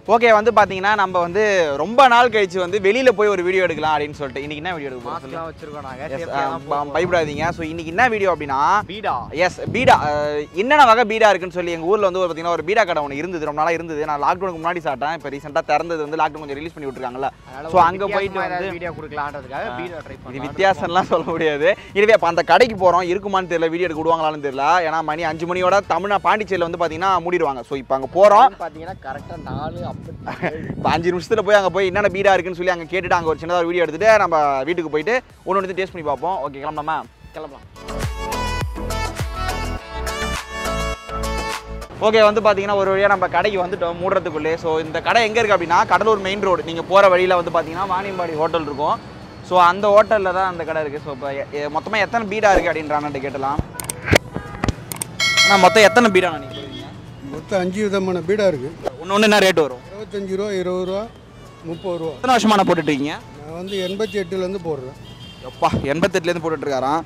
Okay வந்து பாத்தீங்கன்னா நம்ம வந்து ரொம்ப நாள் கழிச்சு வந்து வெளியில போய் ஒரு வீடியோ எடுக்கலாம் அப்படின்னு சொல்லிட்டு இன்னைக்கு என்ன வீடியோ எடுக்க போறோம் வச்சிருக்கோம் நாங்க பயப்படாதீங்க. ஸோ இன்னைக்கு என்ன வீடியோ அப்படின்னா பீடா. எஸ் பீடா. என்னென்ன வகை பீடா இருக்குன்னு சொல்லி எங்கள் ஊரில் வந்து பார்த்தீங்கன்னா ஒரு பீடா கடை ஒன்று இருந்தது, ரொம்ப நாளாக இருந்தது. நான் லாக்டவுனுக்கு முன்னாடி சாப்பிட்டேன். இப்போ ரீசெண்டாக திறந்தது வந்து லாக்டவுன் கொஞ்சம் ரிலீஸ் பண்ணி விட்டுருக்காங்கல்ல. ஸோ அங்கே போயிட்டு வந்து வீடியோ கொடுக்கலான்றதுக்காக பீடா ட்ரை பண்ணி இது வித்தியாசம்லாம் சொல்ல முடியாது. இதுவே அப்போ அந்த கடைக்கு போகிறோம், இருக்குமான்னு தெரியல, வீடியோ எடுக்க விடுவாங்களான்னு தெரியல. ஏன்னா மணி 5 மணியோட பாண்டிச்சேரியில் வந்து பார்த்தீங்கன்னா மூடிடுவாங்க. ஸோ இப்போ அங்கே போகிறோம் பார்த்தீங்கன்னா கரெக்டாக 4 இப்போ 5 நிமிஷத்தில் போய் அங்கே போய் என்னென்ன பீடா இருக்குன்னு சொல்லி அங்கே கேட்டுட்டு அங்கே ஒரு சின்னதாக ஒரு வீடியோ எடுத்துட்டு நம்ம வீட்டுக்கு போயிட்டு ஒன்று எடுத்து டேஸ்ட் பண்ணி பார்ப்போம். ஓகே கிளம்பலாமா? கிளம்பலாம். ஓகே வந்து பார்த்தீங்கன்னா ஒரு வழியாக நம்ம கடைக்கு வந்துட்டோம் மூடுறதுக்குள்ளே. ஸோ இந்த கடை எங்கே இருக்குது அப்படின்னா கடலூர் மெயின் ரோடு. நீங்கள் போகிற வழியில் வந்து பார்த்தீங்கன்னா வாணியம்பாடி ஹோட்டல் இருக்கும். ஸோ அந்த ஹோட்டலில் தான் அந்த கடை இருக்குது. ஸோ இப்போ மொத்தமாக எத்தனை பீடா இருக்குது அப்படின்றான்ட்டு கேட்டலாம். ஆனால் மொத்தம் எத்தனை பீடா நீங்கள் சொல்லுவீங்க? மொத்தம் 5 விதமான பீடா இருக்குது. ஒன்று என்ன ரேட் வரும்? 25 ரூபா, 20 ரூபா, 30 ரூபா. எத்தனை வருஷமாக நான் போட்டுட்ருக்கீங்க? நான் வந்து 88லேருந்து போடுறேன். எப்பா 88லேருந்து போட்டுட்ருக்காராம்.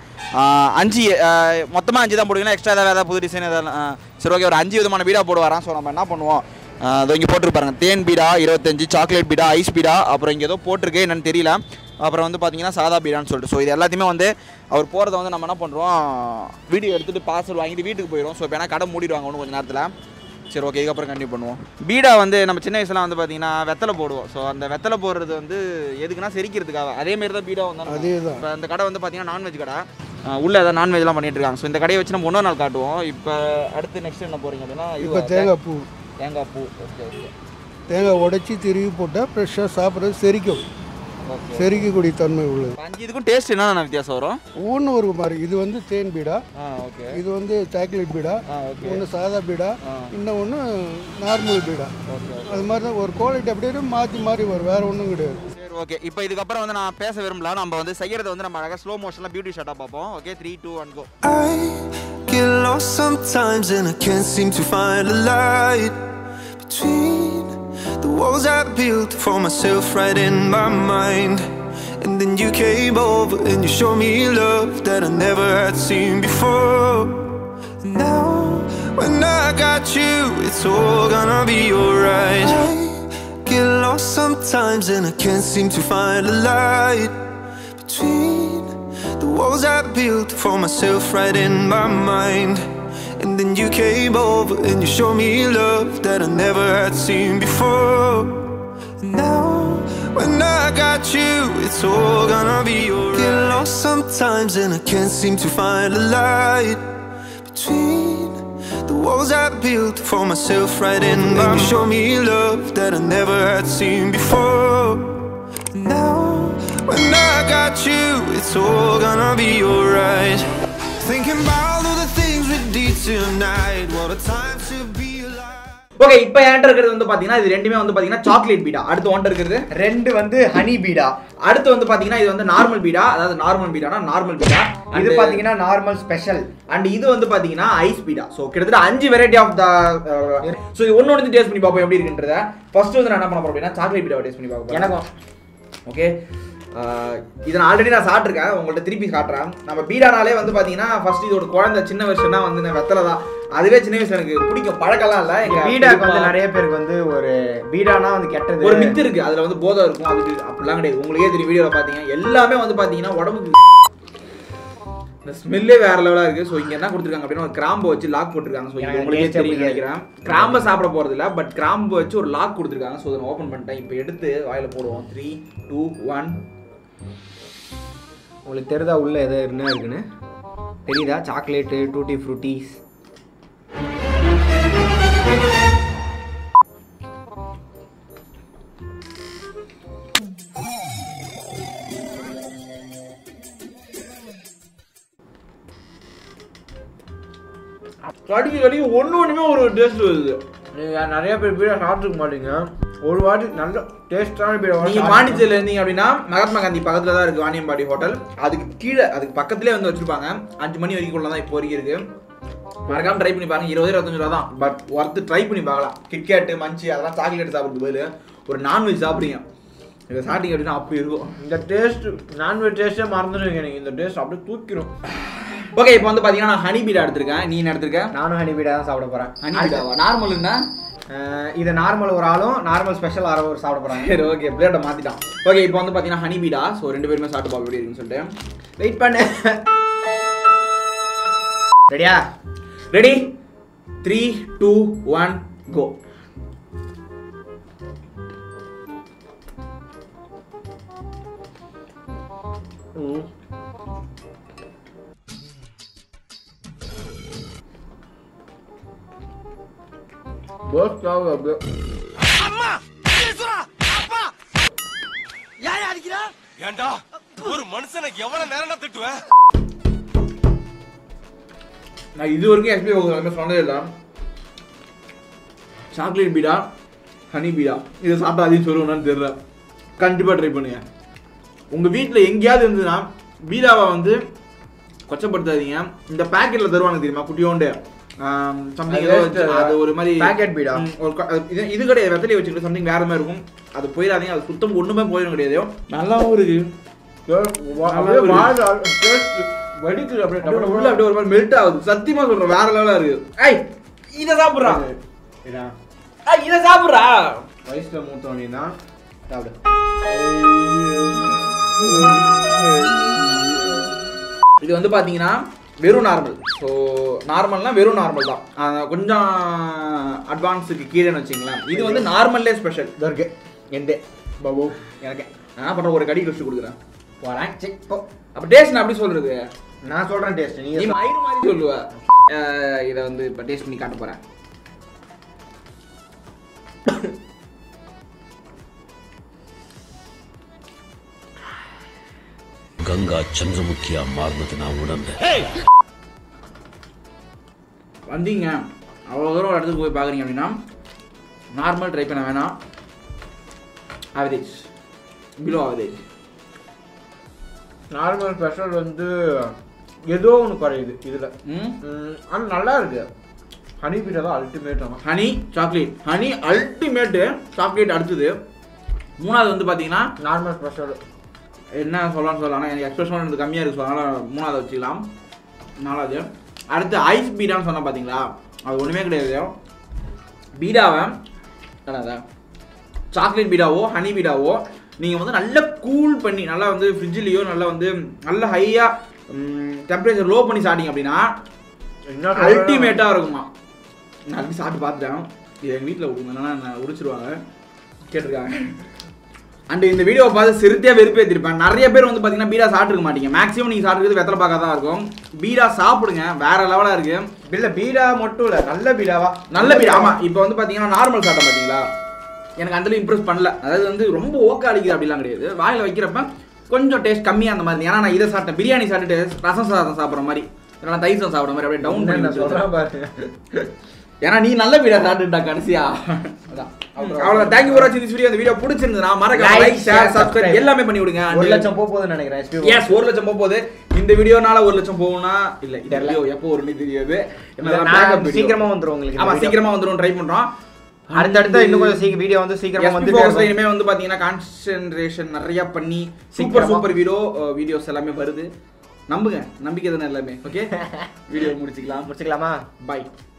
5 மொத்தமாக 5 தான் போடுவீங்கன்னா எக்ஸ்ட்ரா ஏதாவது புது டிசைன் எதாவது? சரி ஓகே, ஒரு 5 விதமான பீடா போடுவாராம். ஸோ நம்ம என்ன பண்ணுவோம், அதை இங்கே போட்டுருப்பாருங்க. தேன் பீடா 25, சாக்லேட் பீடா, ஐஸ் பீடா, அப்புறம் இங்கே ஏதோ போட்டிருக்கு என்னன்னு தெரியல. அப்புறம் வந்து பார்த்தீங்கன்னா சாதா பீடான்னு சொல்லிட்டு. ஸோ இது எல்லாத்தையுமே வந்து அவர் போகிறத வந்து நம்ம என்ன பண்ணுறோம், வீடியோ எடுத்துகிட்டு பார்சல் வாங்கிட்டு வீட்டுக்கு போயிடும். ஸோ இப்போ ஏன்னா கடை மூடிடுவாங்க ஒன்று கொஞ்சம் நேரத்தில். சரி ஓகே, இதுக்கப்புறம் கண்டினியூ பண்ணுவோம். பீடா வந்து நம்ம சின்ன வயசுலாம் வந்து பார்த்தீங்கன்னா வெத்தலை போடுவோம். ஸோ அந்த வெத்தலை போடுறது வந்து எதுக்குன்னா செரிக்கிறதுக்காக. அதேமாரி தான் பீடா வந்து அதே தான். இப்போ அந்த கடை வந்து பார்த்தீங்கன்னா நான்வெஜ் கடை, உள்ளே ஏதாவது நான்வெஜ்லாம் பண்ணிட்டு இருக்காங்க. ஸோ இந்த கடையை வச்சு நம்ம 1 நாள் காட்டுவோம். இப்போ அடுத்து நெக்ஸ்ட் என்ன போகிறீங்க அப்படின்னா இப்போ தேங்காய் பூ. தேங்காய் பூ. Okay okay. தேங்காய் உடைச்சி திருவி போட்டால் ஃப்ரெஷ்ஷாக சாப்பிட்றது செரிக்கும். செரிக்கக்கூடிய தன்மை உள்ளது. 5 இதுக்கும் டேஸ்ட் என்னென்ன வித்தியாசம் வரும்? ஒன்று ஒரு மாதிரி. இது வந்து தேன் பீடா, ஓகே. இது வந்து சாக்லேட் பீடா, ஓகே. ஒன்று சாதா பீடா, இன்னும் ஒன்று நார்மல் பீடா. அது மாதிரி தான் ஒரு குவாலிட்டி அப்படியே மாற்றி மாறி வரும், வேறு ஒன்றும் கிடையாது. சரி ஓகே. இப்போ இதுக்கப்புறம் வந்து நான் பேச விரும்பல, நம்ம வந்து செய்யறதை வந்து நம்ம அழகாக ஸ்லோ மோஷனில் பியூட்டி ஷாட்டாக பார்ப்போம். Okay 3, 2, 1 go. I get lost sometimes and I can't seem to find a light between the walls I built for myself right in my mind. And then you came over and you showed me love that I never had seen before. And now when I got you, it's all gonna be alright. I get lost sometimes and I can't seem to find a light between the walls I built for myself right in my mind. And then you came over and you showed me love that I never had seen before. And now when I got you, it's all gonna be alright. Get lost sometimes and I can't seem to find a light between the walls I built for myself right in my mind. You showed me love that I never had seen before. And now when I got you, it's all gonna be alright. Thinking about all the things we did tonight. What a time to be alive. Okay, இப்போ என்கிட்ட இருக்கிறது வந்து பார்த்தீங்கன்னா இது ரெண்டுமே வந்து பார்த்தீங்கன்னா chocolate பீடா. அடுத்து ஒன்ட்டு இருக்கிறது 2 வந்து ஹனி பீடா. அடுத்து வந்து பார்த்தீங்கன்னா இது வந்து நார்மல் பீடா. அதாவது நார்மல் பீடானா நார்மல் பீடா. இது பார்த்தீங்கன்னா நார்மல் ஸ்பெஷல். அண்ட் இது வந்து பார்த்தீங்கன்னா ஐஸ் பீடா. ஸோ கிட்டத்தட்ட 5 வெரைட்டி ஆஃப் த. ஸோ இது ஒன்று வந்து டேஸ்ட் பண்ணி பார்ப்போம் எப்படி இருக்குன்றத. ஃபர்ஸ்ட் வந்து நான் என்ன பண்ண போறேன் அப்படின்னா சாக்லேட் பீடாவை டேஸ்ட் பண்ணி பார்ப்போம். எனக்கும் ஓகே. இதை நான் ஆல்ரெடி நான் சாப்பிட்ருக்கேன், உங்கள்கிட்ட திருப்பி காட்டுறேன். நம்ம பீடானாலே வந்து பார்த்தீங்கன்னா ஃபர்ஸ்ட் இதோட குழந்தை சின்ன வருஷம்னா வந்து நான் வெத்தலை தான். அதுவே சின்ன வயசுல எனக்கு பிடிக்கும், பழக்கம்லாம் இல்லை. எங்கள் பீடாக்கு வந்து நிறைய பேருக்கு வந்து ஒரு பீடானா வந்து கெட்டது ஒரு மித்து இருக்குது, அதில் வந்து போதை இருக்கும். அதுக்கு அப்படிலாம் கிடையாது. உங்களுக்கே தெரியும் வீடியோவில் பார்த்தீங்க எல்லாமே வந்து பார்த்தீங்கன்னா உடம்புக்கு இந்த ஸ்மெல்லே வேற லெவலாக இருக்குது. ஸோ இங்கே என்ன கொடுத்துருக்காங்க அப்படின்னா ஒரு கிராம்பு வச்சு லாக் போட்டிருக்காங்க. ஸோ உங்களுக்கே தெரியும் நினைக்கிறேன். கிராம்பை சாப்பிட போகிறது இல்லை, பட் கிராம்பு வச்சு ஒரு லாக் கொடுத்துருக்காங்க. ஸோ அதை ஓப்பன் பண்ணிட்டேன். இப்போ எடுத்து வாயில் போடுவோம். 3, 2, 1. உங்களுக்கு தெரியுதா உள்ள எது என்ன இருக்குன்னு தெரியுதா? Chocolate, tutti fruttis. கடிக்கு ஒன்றுமே ஒரு டேஸ்ட் வருது. நிறைய பேர் பீடா சாப்பிட்டுக்க மாட்டீங்க, ஒரு வாட்டி நல்ல டேஸ்டான பீடா. நீங்கள் பாண்டிச்சேரியில் இருந்தீங்க அப்படின்னா மகாத்மா காந்தி பக்கத்தில் தான் இருக்குது வாணியம்பாடி ஹோட்டல். அதுக்கு கீழே அதுக்கு பக்கத்துலேயே வந்து வச்சுருப்பாங்க. 5 மணி வரைக்கும் தான் இப்போ வரைக்கும் இருக்குது. மறக்காம ட்ரை பண்ணி பாருங்க. 20-25 ரூபா தான், பட் ஒர்த்து ட்ரை பண்ணி பார்க்கலாம். கிட்கேட்டு மஞ்சி அதெல்லாம் சாக்லேட் சாப்பிட்றது பதில் ஒரு நான்வெஜ் சாப்பிட்றீங்க. இதை சாப்பிட்டீங்க அப்படின்னா அப்படி இருக்கும். இந்த டேஸ்ட் நான்வெஜ் டேஸ்ட்டே மறந்துடுவீங்க நீங்கள். இந்த டேஸ்ட் அப்படியே தூக்கிடும். ஓகே, இப்போ வந்து பார்த்தீங்கன்னா நான் ஹனி பீடா எடுத்திருக்கேன். நீ என்ன எடுத்திருக்கேன்? நானும் ஹனி பீடா தான் சாப்பிட போகிறேன். ஹனி பீடாவா? நார்மலுன்னா இது நார்மல் ஒரு ஆளும் நார்மல் ஸ்பெஷல் ஆரோ ஒரு சாப்பிட போகிறாங்க. சரி ஓகே பிளேட்டை மாற்றிட்டான். ஓகே இப்போ வந்து பார்த்தீங்கன்னா ஹனி பீடா. ஸோ 2 பேருமே சாப்பிட்டு பார்க்க எப்படி இருக்குன்னு சொல்லிட்டு வெயிட் பண்ணு. ரெடியா? Ready 3 2 1 go. ஒரு மனுஷனுக்கு எவ்வளவு நேரம் திட்டுவேன். நான் இது வரைக்கும் எக்ஸ்பீரியன்ஸ் சொன்னதே இல்லை. சாக்லேட் பீடா ஹனி பீடா இதை சாப்பிட்டா அதையும் சொல்லுவேன்னு தெரியல. கண்டிப்பாக ட்ரை பண்ணுங்க. உங்கள் வீட்டில் எங்கேயாவது இருந்ததுன்னா பீடாவை வந்து கொச்சப்படுத்தாதீங்க. இந்த பேக்கெட்டில் தருவாங்க தெரியுமா குட்டியோண்டு சம்திங் அது ஒரு மாதிரி பேக்கெட் பீடா இது கிடையாது. வெத்தலையை வச்சுக்கிட்டு சம்திங் வேற மாதிரி இருக்கும். அது போயிடாதீங்க. அது சுத்தம் ஒன்றுமே போயிடும் கிடையாது. நல்லாவும் இருக்கு. வடிக்குது அப்படியே உள்ள அப்படியே ஒரு மாதிரி மெல்ட் ஆகுது. சத்தியமா சொல்றேன் வேற லெவலா இருக்கு. ஐய் இதை சாப்பிட்றா. இதை சாப்பிட்றா. வயசுல மூத்தவனே தான் சாப்பிடு. இது வந்து பாத்தீங்கன்னா வெறும் நார்மல். ஸோ நார்மல்னா வெறும் நார்மல் தான். கொஞ்சம் அட்வான்ஸுக்கு கீழேன்னு வச்சுங்களேன். இது வந்து நார்மல்லே ஸ்பெஷல் இருக்கு. எந்த பாபு எனக்கு நான் பண்ணுற ஒரு கடி வச்சு கொடுக்குறேன். போறேன். சரி போ. அப்போ டேஸ்ட் நான் அப்படி சொல்றது. நான் சொல்றேன் டேஸ்ட். நீ மயிறு மாதிரி சொல்லுவ. இதை வந்து இப்போ டேஸ்ட் பண்ணி காட்ட போறேன். கங்கா சந்திரமுகியா மாறினது நான் உணர்ந்தேன். வந்தீங்க அவ்வளோ தூரம் ஒரு இடத்துக்கு போய் பார்க்குறீங்க அப்படின்னா நார்மல் ட்ரை பண்ண வேணாம். Average below average. Normal special வந்து ஏதோ ஒன்று குறையுது இதில். ஆனால் நல்லா இருக்கு. ஹனி பீடா தான் அல்டிமேட். ஆனால் honey chocolate honey ultimate. Chocolate அடுத்தது. மூணாவது வந்து பார்த்தீங்கன்னா நார்மல் ஸ்பெஷல். என்ன சொல்லலாம்னு ஆனால் எனக்கு எக்ஸ்பிரஷன் எனக்கு கம்மியாக இருக்குது. ஸோ அதனால் மூணாவது வச்சுக்கலாம். நாலாவது அடுத்து ஐஸ் பீடான்னு சொன்னால் பார்த்தீங்களா அது ஒன்றுமே கிடையாது. பீடாவை சாக்லேட் பீடாவோ ஹனி பீடாவோ நீங்கள் வந்து நல்லா கூல் பண்ணி நல்லா வந்து ஃப்ரிட்ஜ்லேயோ நல்லா வந்து நல்ல ஹையாக டெம்பரேச்சர் லோ பண்ணி சாப்பிட்டீங்க அப்படின்னா அல்டிமேட்டாக இருக்குமா. நான் அப்படி சாப்பிட்டு பார்த்துட்டேன். இது எங்கள் வீட்டில் கொடுங்கன்னா நான் உரிச்சிருவாங்க கேட்டிருக்காங்க. அண்ட் இந்த வீடியோவை பார்த்து சிறுத்தையாக வெறுப்பேற்றிருப்பேன். நிறைய பேர் வந்து பார்த்தீங்கன்னா பீடா சாப்பிட்டுருக்க மாட்டீங்க. மேக்ஸிமம் நீங்கள் சாப்பிட்றது வெத்தலை பாக்கா தான் இருக்கும். பீடா சாப்பிடுங்க. வேற லெவலாக இருக்கு. இல்லை பீடா மட்டும் இல்லை நல்ல பீடாவா நல்ல பீடா. ஆமாம் இப்போ வந்து பார்த்தீங்கன்னா நார்மல் சாப்பிட்டேன் பார்த்தீங்களா எனக்கு அந்த இம்ப்ரெஸ் பண்ணல. அதாவது வந்து ரொம்ப ஓக்க அடிக்குது அப்படிலாம் கிடையாது. வாயில் வைக்கிறப்ப கொஞ்சம் டேஸ்ட் கம்மியாக அந்த மாதிரி. ஏன்னா நான் இதை சாப்பிட்டேன். பிரியாணி சாப்பிட்டுட்டு ரசம் சாதம் சாப்பிட்ற மாதிரி இல்லைனா தயிர் சாதம் சாப்பிட்ற மாதிரி அப்படியே டவுன் பண்ணி சொல்கிறேன் பாருங்க. ஏன்னா நீ நல்ல வீடியோ சாப்பிட்டுட்டா கடைசியா. அவ்வளவுதான். தேங்க்யூ ஃபார் வாட்சிங் திஸ் வீடியோ. இந்த வீடியோ பிடிச்சிருந்தா மறக்காம லைக் ஷேர் சப்ஸ்கிரைப் எல்லாமே பண்ணி விடுங்க. 1 லட்சம் போகுதுன்னு நினைக்கிறேன். எஸ் 1 லட்சம் போகுது. இந்த வீடியோனால 1 லட்சம் போகும்னா இல்ல இந்த வீடியோ எப்போ வரும்னு தெரியாது. சீக்கிரமா வந்துரும் உங்களுக்கு. ஆமா சீக்கிரமா வந்துரும். ட்ரை பண்றோம். அடுத்த இன்னும் கொஞ்சம் சீக்கிரம் வீடியோ வந்து சீக்கிரமா வந்து இனிமே வந்து பாத்தீங்கன்னா கான்சென்ட்ரேஷன் நிறைய பண்ணி சூப்பர் வீடியோஸ் எல்லாமே வருது. நம்புங்க. நம்பிக்கை தானே எல்லாமே. ஓகே வீடியோ முடிச்சுக்கலாமா? பை.